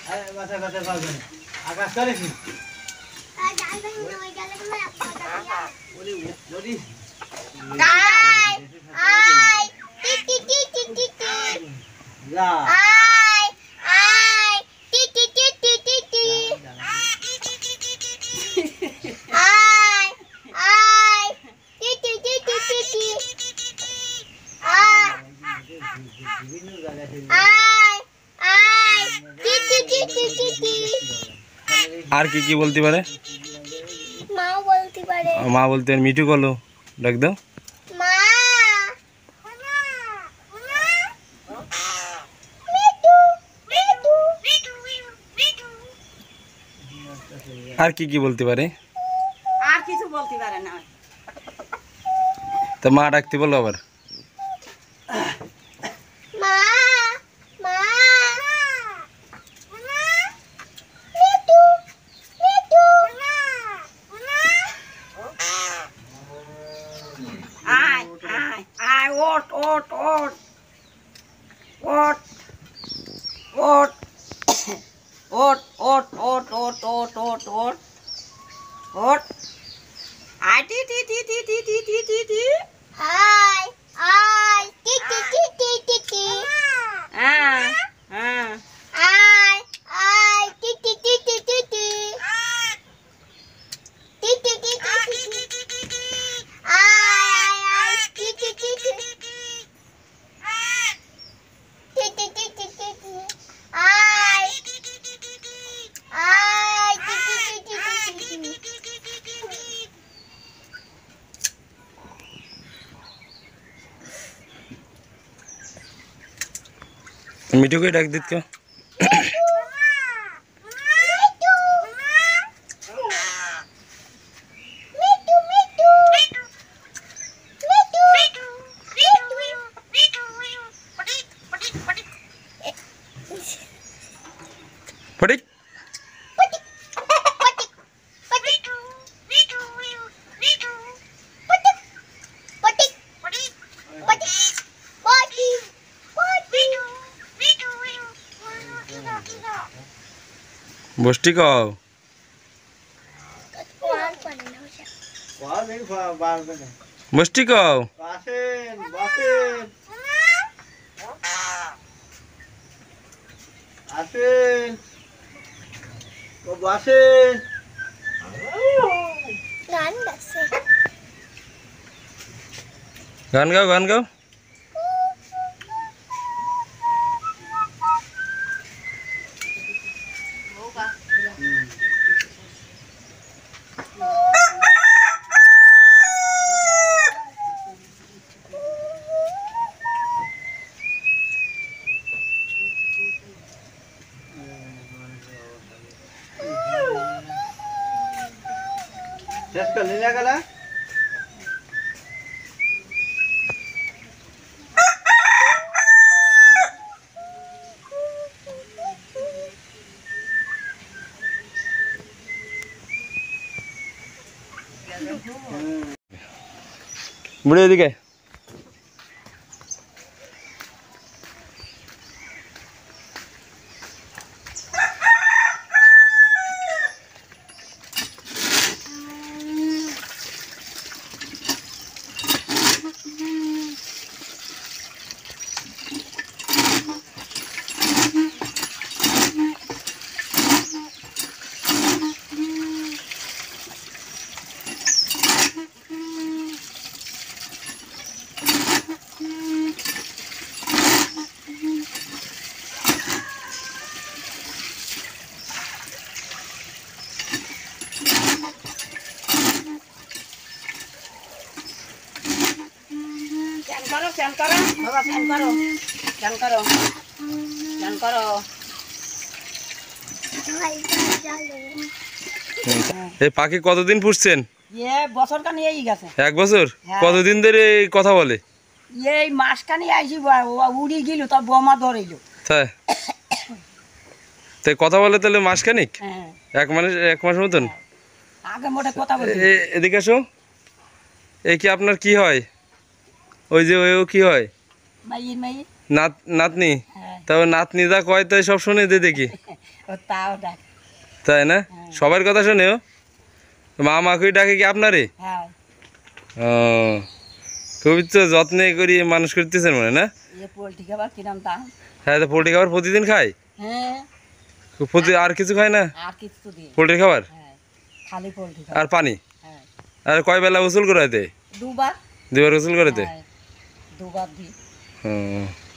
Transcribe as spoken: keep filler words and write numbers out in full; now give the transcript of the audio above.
আকাশ করে কি আর কি কি বলতে পারে? মা বলতে পারে। মা বলতে পারে। মিঠু বলো, ডাক দাও। মা মিঠু মিঠু আর কি কি বলতে পারে? আর কিছু বলতে পারে না। তো মা ডাকতে বলো আবার। মা মা আয় আয় আয় ওট ওট ওট ওট ওট ওট ওট ওট ওট ওট ওট ওট ওট আয় টি টি টি টি টি টি টি টি টি আই আই টি টি টি টি টি টি হ্যাঁ হ্যাঁ আই আই টি টি টি টি টি টি টি টি টি টি টি আই আই টি টি টি টি টি টি টি টি টি আই আই টি টি টি টি টি মিঠুকে ডাক দিত কে? ফটিক বষ্টি কও। বষ্টি কও। বাসেন বাসেন আসেন ও বাসেন গান গাছে গান গাও গান গাও। শেষ করে নিয়ে গেলা বুড়ি এদিকে। করো ফ্যান করো বাবা ফ্যান করো ফ্যান করো ফ্যান করো এই পাখি কতদিন পুষছেন? এ বছর কানি এই গেছে। এক বছর? কতদিন ধরে কথা বলে? এই মাস কানি আইছি উড়ি গেল তোর বোমা ধরেইল। তাই তাই কথা বলে তাহলে মাস খানিক? হ্যাঁ এক মাস এক মাস মতন? আগে মোটে কথা বলে। এদিকে আসো। এই কি আপনার কি হয়? ওই যে ওই কি হয়? মাইয়ের মাই নাত নাতনি। তবে নাতনি যা কয় তাই সব শুনে দে দেখি। ও তাও ডাক তাই না হ্যাঁ। সবার কথা শোনেও মা মাকুই ডাকে কি আপনারে হ্যাঁ ও খুবই তো যত্নে করি মানুষ করতেছেন মনে না এ পোলট্রি খাবার কিরম দাম হ্যাঁ তো পোলট্রি খাবার প্রতিদিন খায় হ্যাঁ প্রতি আর কিছু খায় না আর কিছু দিই পোলট্রি খাবার হ্যাঁ খালি পোলট্রি আর খাবার পানি হ্যাঁ আর কয় বেলা গোসল করে দেয় দুবার দুবার গোসল করে দেয় হ্যাঁ দুবার দিই হুম